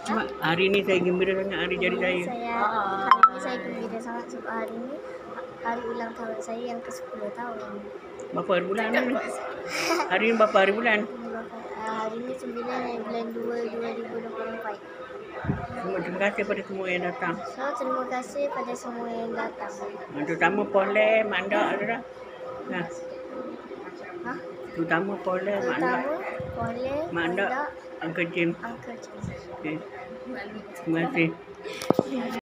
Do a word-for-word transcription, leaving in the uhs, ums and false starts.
Cuma hari ini saya gembira sangat hari jadi saya. Saya hari ini saya gembira sangat sebab hari ini hari ulang tahun saya yang ke sepuluh tahun. Berapa hari bulan ni? Hari ini berapa hari bulan? Hari ini sembilan bulan dua dua ribu dua puluh empat. Semua terima kasih pada semua yang datang. So terima kasih pada semua yang datang. Terutama Pole, Mak Ndak ada dah. Nah. Hah? Terutama Pole, Mak Ndak. Terutama Pole, Mak Ndak, Uncle Jim. Uncle Jim. Okay. Terima kasih.